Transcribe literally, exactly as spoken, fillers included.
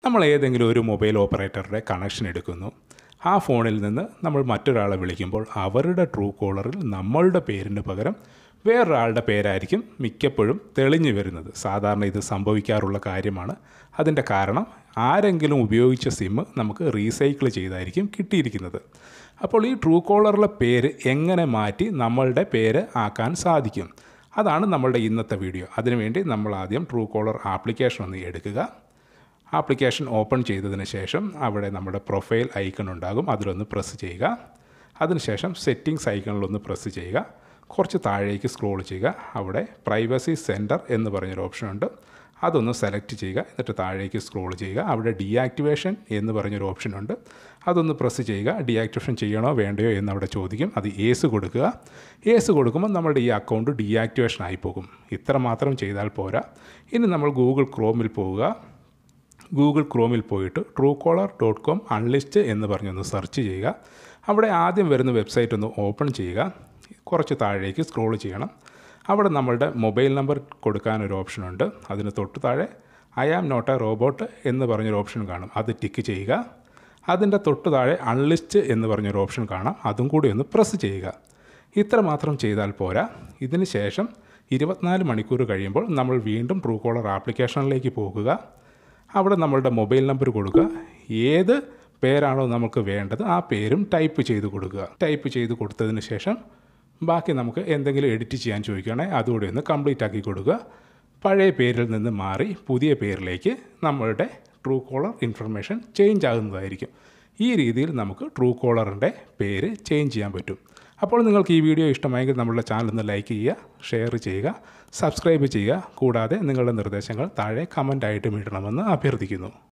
നമ്മൾ ഏതെങ്കിലും ഒരു മൊബൈൽ ഓപ്പറേറ്ററുടെ കണക്ഷൻ എടുക്കുന്നു. ആ ഫോണിൽ നിന്ന് നമ്മൾ മറ്റൊരാളെ വിളിക്കുമ്പോൾ അവരുടെ ട്രൂ കോളറിൽ നമ്മളുടെ പേരിന് പകരം വേറൊരാളുടെ പേരായിരിക്കും മിക്കപ്പോഴും തെളിഞ്ഞു വരുന്നത്. സാധാരണ ഇത് സംഭവിക്കാറുള്ള കാര്യമാണ്. അതിൻ്റെ കാരണം ആരെങ്കിലും ഉപയോഗിച്ച സിം നമുക്ക് റീസൈക്കിൾ ചെയ്തായിരിക്കും കിട്ടിയിരിക്കുന്നത്. അപ്പോൾ ഈ ട്രൂ കോളറിലെ പേര് എങ്ങനെ മാറ്റി നമ്മളുടെ പേര് ആക്കാൻ സാധിക്കും, അതാണ് നമ്മളുടെ ഇന്നത്തെ വീഡിയോ. അതിനുവേണ്ടി നമ്മൾ ആദ്യം ട്രൂ കോളർ ആപ്ലിക്കേഷൻ ഒന്ന് എടുക്കുക. ആപ്ലിക്കേഷൻ ഓപ്പൺ ചെയ്തതിന് ശേഷം അവിടെ നമ്മുടെ പ്രൊഫൈൽ ഐക്കൺ ഉണ്ടാകും, അതിലൊന്ന് പ്രസ് ചെയ്യുക. അതിനുശേഷം സെറ്റിംഗ്സ് ഐക്കണിലൊന്ന് പ്രസ് ചെയ്യുക. കുറച്ച് താഴേക്ക് സ്ക്രോൾ ചെയ്യുക. അവിടെ പ്രൈവസി സെൻറ്റർ എന്ന് പറഞ്ഞൊരു ഓപ്ഷനുണ്ട്, അതൊന്ന് സെലക്ട് ചെയ്യുക. എന്നിട്ട് താഴേക്ക് സ്ക്രോൾ ചെയ്യുക. അവിടെ ഡീആക്ടിവേഷൻ എന്ന് പറഞ്ഞൊരു ഓപ്ഷനുണ്ട്, അതൊന്ന് പ്രസ് ചെയ്യുക. ഡീആക്ടിവേഷൻ ചെയ്യണോ വേണ്ടയോ എന്ന് അവിടെ ചോദിക്കും. അത് യേസ് കൊടുക്കുക. യേസ് കൊടുക്കുമ്പോൾ നമ്മുടെ ഈ അക്കൗണ്ട് ഡീആക്ടിവേഷൻ ആയി പോകും. ഇത്ര മാത്രം ചെയ്താൽ പോരാ. ഇനി നമ്മൾ ഗൂഗിൾ ക്രോമിൽ പോവുക. ഗൂഗിൾ ക്രോമിൽ പോയിട്ട് truecaller ഡോട്ട് കോം അൺലിസ്റ്റ് എന്ന് പറഞ്ഞൊന്ന് സെർച്ച് ചെയ്യുക. അവിടെ ആദ്യം വരുന്ന വെബ്സൈറ്റ് ഒന്ന് ഓപ്പൺ ചെയ്യുക. കുറച്ച് താഴേക്ക് സ്ക്രോൾ ചെയ്യണം. അവിടെ നമ്മളുടെ മൊബൈൽ നമ്പർ കൊടുക്കാനൊരു ഓപ്ഷനുണ്ട്. അതിന് തൊട്ട് താഴെ I am not a robot എന്ന് പറഞ്ഞൊരു ഓപ്ഷൻ കാണും, അത് ടിക്ക് ചെയ്യുക. അതിൻ്റെ തൊട്ട് താഴെ അൺലിസ്റ്റ് എന്ന് പറഞ്ഞൊരു ഓപ്ഷൻ കാണാം, അതും കൂടി ഒന്ന് പ്രസ് ചെയ്യുക. ഇത്ര മാത്രം ചെയ്താൽ പോരാ. ഇതിന് ശേഷം ഇരുപത്തിനാല് മണിക്കൂർ കഴിയുമ്പോൾ നമ്മൾ വീണ്ടും ട്രൂ കോളർ ആപ്ലിക്കേഷനിലേക്ക് പോകുക. അവിടെ നമ്മളുടെ മൊബൈൽ നമ്പർ കൊടുക്കുക. ഏത് പേരാണോ നമുക്ക് വേണ്ടത് ആ പേരും ടൈപ്പ് ചെയ്ത് കൊടുക്കുക. ടൈപ്പ് ചെയ്ത് കൊടുത്തതിന് ശേഷം ബാക്കി നമുക്ക് എന്തെങ്കിലും എഡിറ്റ് ചെയ്യാൻ ചോദിക്കുകയാണെങ്കിൽ അതുകൂടി ഒന്ന് കംപ്ലീറ്റ് ആക്കി കൊടുക്കുക. പഴയ പേരിൽ നിന്ന് മാറി പുതിയ പേരിലേക്ക് നമ്മളുടെ ട്രൂ കോളർ ഇൻഫർമേഷൻ ചേഞ്ച് ആകുന്നതായിരിക്കും. ഈ രീതിയിൽ നമുക്ക് ട്രൂ കോളറിൻ്റെ പേര് ചേഞ്ച് ചെയ്യാൻ പറ്റും. അപ്പോൾ നിങ്ങൾക്ക് ഈ വീഡിയോ ഇഷ്ടമായെങ്കിൽ നമ്മളുടെ ചാനൽ ഒന്ന് ലൈക്ക് ചെയ്യുക, ഷെയർ ചെയ്യുക, സബ്സ്ക്രൈബ് ചെയ്യുക. കൂടാതെ നിങ്ങളുടെ നിർദ്ദേശങ്ങൾ താഴെ കമൻ്റായിട്ടും ഇടണമെന്ന് അഭ്യർത്ഥിക്കുന്നു.